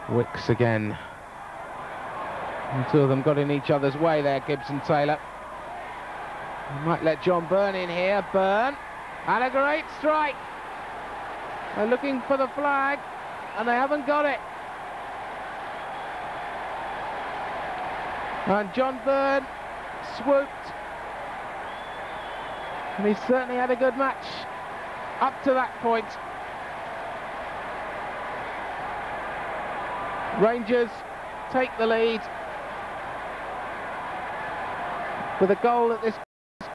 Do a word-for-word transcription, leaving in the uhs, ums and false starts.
Wicks again. The two of them got in each other's way there, Gibson Taylor. We might let John Byrne in here. Byrne, and a great strike. They're looking for the flag, and they haven't got it. And John Byrne swooped. And he certainly had a good match up to that point. Rangers take the lead with a goal at this